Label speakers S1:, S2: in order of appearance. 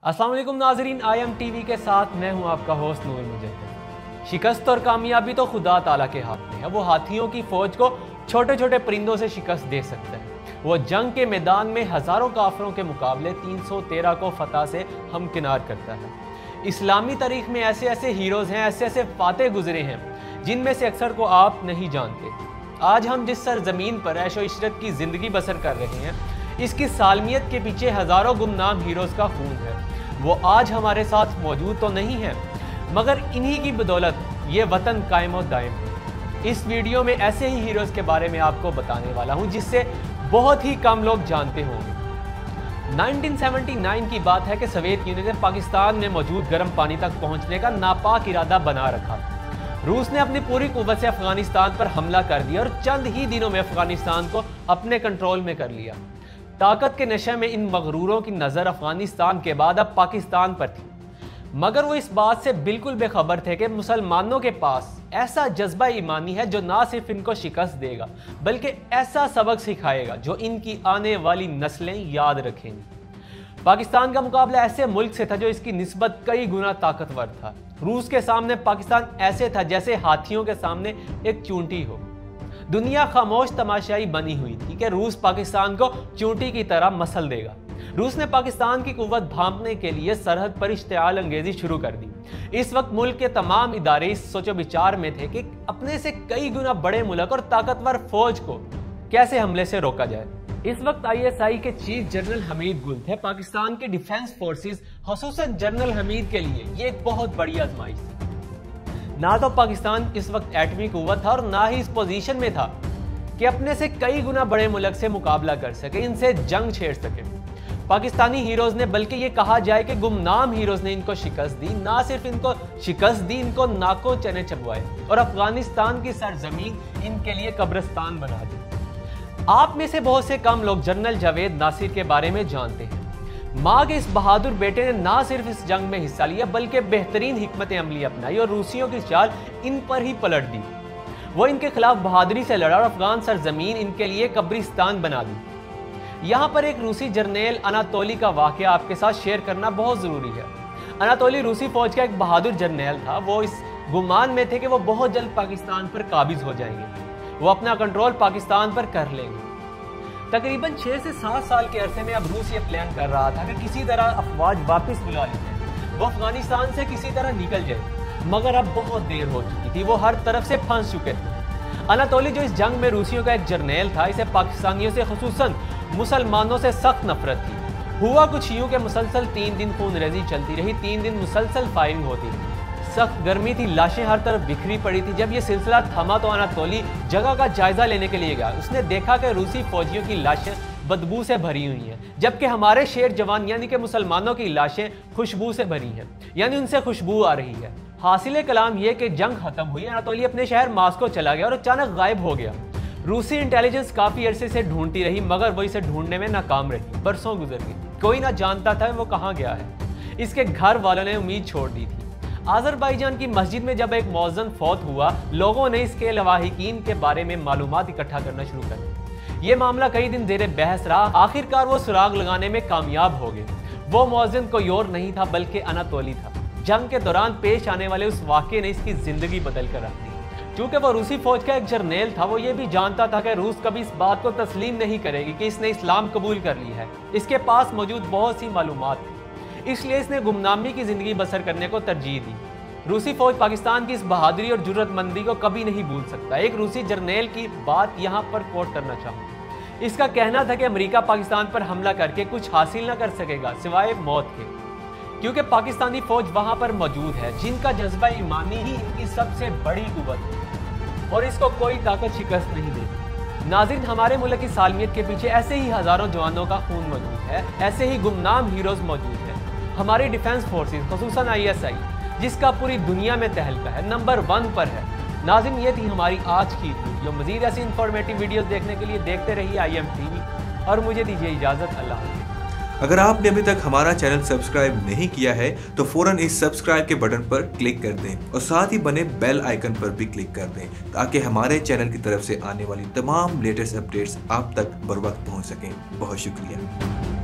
S1: अस्सलाम वालेकुम नाजरीन, IMTV के साथ मैं हूं आपका होस्ट नूर मुजद्दिद। शिकस्त और कामयाबी तो खुदा ताला के हाथ में है। वो हाथियों की फौज को छोटे छोटे परिंदों से शिकस्त दे सकता है। वो जंग के मैदान में हज़ारों काफरों के मुकाबले 313 को फतह से हमकिनार करता है। इस्लामी तारीख में ऐसे ऐसे हीरोज़ हैं, ऐसे ऐसे फाते गुजरे हैं जिनमें से अक्सर को आप नहीं जानते। आज हम जिस सरजमीन पर ऐशो इशरत की ज़िंदगी बसर कर रहे हैं, इसकी सालमियत के पीछे हज़ारों गुमनाम हीरोज़ का खून है। वो आज हमारे साथ मौजूद तो नहीं है, मगर इन्हीं की बदौलत ये वतन कायम और दायम है। इस वीडियो में ऐसे ही हीरोज़ के बारे में आपको बताने वाला हूँ जिससे बहुत ही कम लोग जानते होंगे। 1979 की बात है कि सोवियत यूनियन ने पाकिस्तान में मौजूद गर्म पानी तक पहुँचने का नापाक इरादा बना रखा। रूस ने अपनी पूरी कुव्वत से अफगानिस्तान पर हमला कर दिया और चंद ही दिनों में अफगानिस्तान को अपने कंट्रोल में कर लिया। ताकत के नशे में इन मगरूरों की नज़र अफगानिस्तान के बाद अब पाकिस्तान पर थी, मगर वो इस बात से बिल्कुल बेखबर थे कि मुसलमानों के पास ऐसा जज्बा ईमानी है जो ना सिर्फ इनको शिकस्त देगा बल्कि ऐसा सबक सिखाएगा जो इनकी आने वाली नस्लें याद रखेंगी। पाकिस्तान का मुकाबला ऐसे मुल्क से था जो इसकी निस्बत कई गुना ताकतवर था। रूस के सामने पाकिस्तान ऐसे था जैसे हाथियों के सामने एक चूंटी हो। दुनिया खामोश तमाशाई बनी हुई थी कि रूस पाकिस्तान को चूंटी की तरह मसल देगा। रूस ने पाकिस्तान की कुव्वत भांपने के लिए सरहद पर इश्तिआल अंगेजी शुरू कर दी। इस वक्त मुल्क के तमाम इदारे इस सोचो विचार में थे कि अपने से कई गुना बड़े मुल्क और ताकतवर फौज को कैसे हमले से रोका जाए। इस वक्त ISI के चीफ जनरल हमीद गुल थे। पाकिस्तान के डिफेंस फोर्सेस खुसूसन जनरल हमीद के लिए ये एक बहुत बड़ी आजमाइश थी। ना तो पाकिस्तान इस वक्त एटमी कुव्वत था और ना ही इस पोजीशन में था कि अपने से कई गुना बड़े मुल्क से मुकाबला कर सके, इनसे जंग छेड़ सके। पाकिस्तानी हीरोज ने, बल्कि ये कहा जाए कि गुमनाम हीरोज ने इनको शिकस्त दी। ना सिर्फ इनको शिकस्त दी, इनको नाकों चने चबवाए और अफगानिस्तान की सरजमीन इनके लिए कब्रिस्तान बना दी। आप में से बहुत से कम लोग जनरल जावेद नासिर के बारे में जानते हैं। माँ के इस बहादुर बेटे ने ना सिर्फ इस जंग में हिस्सा लिया बल्कि बेहतरीन हिकमत अमली अपनाई और रूसियों की चाल इन पर ही पलट दी। वो इनके खिलाफ बहादुरी से लड़ा और अफगान सरजमीन इनके लिए कब्रिस्तान बना दी। यहाँ पर एक रूसी जर्नैल अनातोली का वाकया आपके साथ शेयर करना बहुत ज़रूरी है। अनातोली रूसी फौज का एक बहादुर जर्नैल था। वो इस गुमान में थे कि वो बहुत जल्द पाकिस्तान पर काबिज हो जाएंगे, वो अपना कंट्रोल पाकिस्तान पर कर लेंगे। तकरीबन 6 से 7 साल के अरसे में अब रूस ये प्लान कर रहा था कि किसी तरह अफवाज वापस बुला ली जाए, वो अफगानिस्तान से किसी तरह निकल जाए, मगर अब बहुत देर हो चुकी थी। वो हर तरफ से फंस चुके थे। अनातोली जो इस जंग में रूसियों का एक जर्नैल था, इसे पाकिस्तानियों से खुसूसन मुसलमानों से सख्त नफरत थी। हुआ कुछ यूं कि मुसलसल 3 दिन खूनरेजी चलती रही, 3 दिन मुसलसल फायरिंग होती रही। सख्त गर्मी थी, लाशें हर तरफ बिखरी पड़ी थी। जब ये सिलसिला थमा तो अनातोली जगह का जायजा लेने के लिए गया। उसने देखा कि रूसी फौजियों की लाशें बदबू से भरी हुई हैं, जबकि हमारे शेर जवान यानी कि मुसलमानों की लाशें खुशबू से भरी हैं, यानी उनसे खुशबू आ रही है। हासिल कलाम यह कि जंग खत्म हुई, अनातोली अपने शहर मास्को चला गया और अचानक गायब हो गया। रूसी इंटेलिजेंस काफी अरसे से ढूंढती रही, मगर वो इसे ढूंढने में नाकाम रही। बरसों गुजर गई, कोई ना जानता था वो कहाँ गया है। इसके घर वालों ने उम्मीद छोड़ दी थी। आज़रबाईजान की मस्जिद में जब एक मौज़न फौत हुआ, लोगों ने इसके लवाहिकीन के बारे में मालूमात इकट्ठा करना शुरू कर दिया। ये मामला कई दिन ज़ेरे बहस रहा। आखिरकार वो सुराग लगाने में कामयाब हो गए। वो मौज़न कोई और नहीं था बल्कि अनातोली था। जंग के दौरान पेश आने वाले उस वाक़े ने इसकी ज़िंदगी बदल कर रख दी। क्योंकि वो रूसी फौज का एक जर्नैल था, वो ये भी जानता था कि रूस कभी इस बात को तस्लीम नहीं करेगी कि इसने इस्लाम कबूल कर ली है। इसके पास मौजूद बहुत सी मालूमात थी, इसलिए इसने गुमनामी की जिंदगी बसर करने को तरजीह दी। रूसी फौज पाकिस्तान की इस बहादुरी और जुर्रतमंदी को कभी नहीं भूल सकता। एक रूसी जर्नैल की बात यहाँ पर कोट करना चाहूँगा। इसका कहना था कि अमेरिका पाकिस्तान पर हमला करके कुछ हासिल न कर सकेगा सिवाय मौत के, क्योंकि पाकिस्तानी फौज वहाँ पर मौजूद है जिनका जज्बा ईमानी ही इनकी सबसे बड़ी कुव्वत है और इसको कोई ताकत शिकस्त नहीं देती। नाज़रीन, हमारे मुल्क की सालमियत के पीछे ऐसे ही हज़ारों जवानों का खून मौजूद है, ऐसे ही गुमनाम हीरोज़ मौजूद हैं। हमारी डिफेंस फोर्सेस खुसूसन ISI, जिसका पूरी दुनिया में तहलका है, नंबर 1 पर है। नाज़रीन, ये थी हमारी आज की वीडियो। मज़ीद ऐसी इंफॉर्मेटिव वीडियोस देखने के लिए देखते रहिए IMTV और मुझे दीजिए इजाज़त। अल्लाह हाफ़िज़।
S2: अगर आपने अभी तक हमारा चैनल सब्सक्राइब नहीं किया है तो फौरन इस सब्सक्राइब के बटन पर क्लिक कर दें और साथ ही बने बेल आइकन पर भी क्लिक कर दें ताकि हमारे चैनल की तरफ से आने वाली तमाम लेटेस्ट अपडेट्स आप तक बर वक्त पहुंच सकें। बहुत शुक्रिया।